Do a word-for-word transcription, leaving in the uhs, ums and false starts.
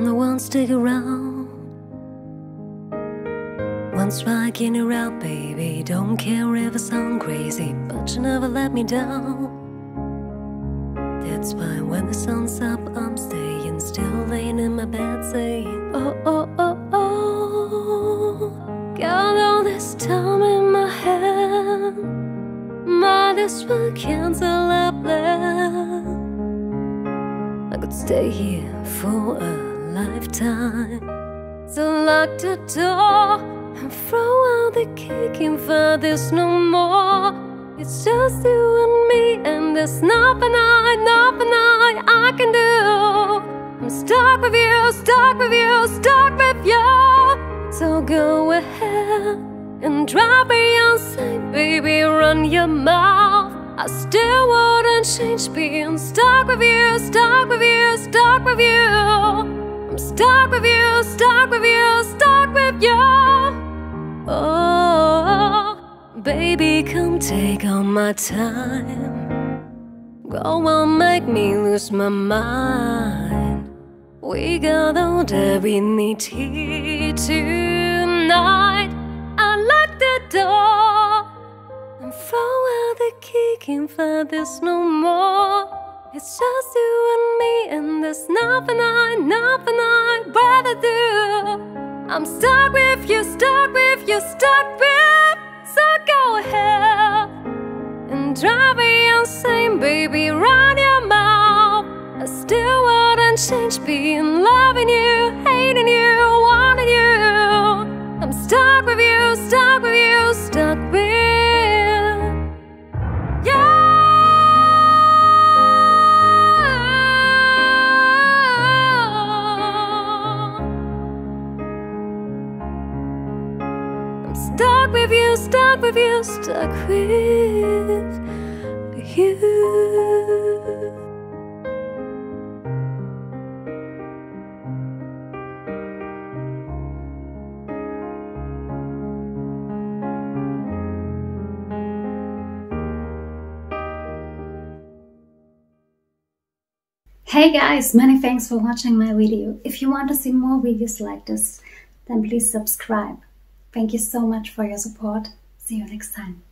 the one stick around. One strike in you're out, baby. Don't care if I sound crazy, but you never let me down. That's why when the sun's up, I'm staying still, laying in my bed saying, oh, oh, oh, oh. Got all this time in my hand, might as well cancel our plan. I could stay here for a lifetime. So lock the door and throw out the key, can't find this no more. It's just you and me, and there's nothing I, nothing I, I can do. I'm stuck with you, stuck with you, stuck with you. So go ahead and drive me insane, baby, run your mouth. I still wouldn't change being stuck with you, stuck with you, stuck with you. I'm stuck with you, stuck with you, stuck with you. Oh, baby, come take all my time. Go on, make me lose my mind. We got all that we need here tonight. I lock the door and throw out the key, can't find this no more. It's just you and me, and there's nothing I, nothing I'd rather do. I'm stuck with you, stuck with you, stuck with. So go ahead and drive me insane, baby, run your mouth. I still wouldn't change being loving you, hating you, wanting you. I'm stuck with you, stuck with you, stuck with you. I'm stuck with you, stuck with you, stuck with you. Hey guys, many thanks for watching my video. If you want to see more videos like this, then please subscribe. Thank you so much for your support. See you next time.